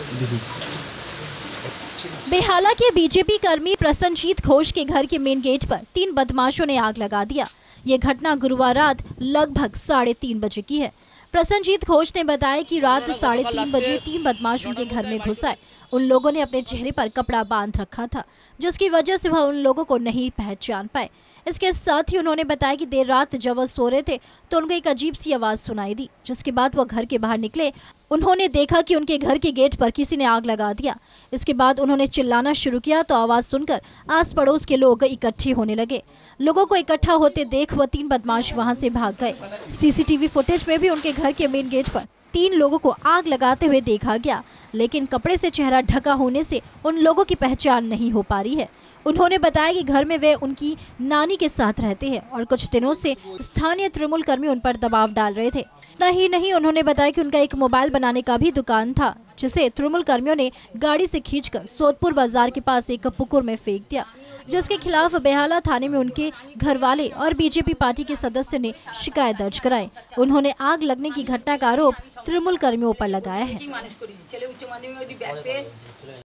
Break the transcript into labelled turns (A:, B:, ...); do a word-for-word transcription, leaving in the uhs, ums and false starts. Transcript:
A: बेहाला के बीजेपी कर्मी प्रसन्नजीत घोष के घर के मेन गेट पर तीन बदमाशों ने आग लगा दिया। ये घटना गुरुवार रात लगभग साढ़े तीन बजे की है। प्रसन्नजीत घोष ने बताया कि रात साढ़े तीन बजे तीन बदमाश उनके घर में घुस आए। उन लोगों ने अपने चेहरे पर कपड़ा बांध रखा था, जिसकी वजह से वह उन लोगों को नहीं पहचान पाए। इसके साथ ही उन्होंने बताया कि देर रात जब वह सो रहे थे तो उनको एक अजीब सी आवाज सुनाई दी, जिसके बाद वह घर के बाहर निकले। उन्होंने देखा कि उनके घर के गेट पर किसी ने आग लगा दिया। इसके बाद उन्होंने चिल्लाना शुरू किया तो आवाज सुनकर आस पड़ोस के लोग इकट्ठे होने लगे। लोगों को इकट्ठा होते देख वह तीन बदमाश वहां से भाग गए। सीसीटीवी फुटेज में भी उनके घर के मेन गेट पर तीन लोगों को आग लगाते हुए देखा गया, लेकिन कपड़े से चेहरा ढका होने से उन लोगों की पहचान नहीं हो पा रही है। उन्होंने बताया कि घर में वे उनकी नानी के साथ रहते हैं और कुछ दिनों से स्थानीय तृणमूल कर्मी उन पर दबाव डाल रहे थे। इतना ही नहीं, उन्होंने बताया कि उनका एक मोबाइल बनाने का भी दुकान था, जिसे तृणमूल कर्मियों ने गाड़ी से खींचकर सोदपुर बाजार के पास एक पुकुर में फेंक दिया, जिसके खिलाफ बेहाला थाने में उनके घर वाले और बीजेपी पार्टी के सदस्य ने शिकायत दर्ज कराई। उन्होंने आग लगने की घटना का आरोप तृणमूल कर्मियों पर लगाया है।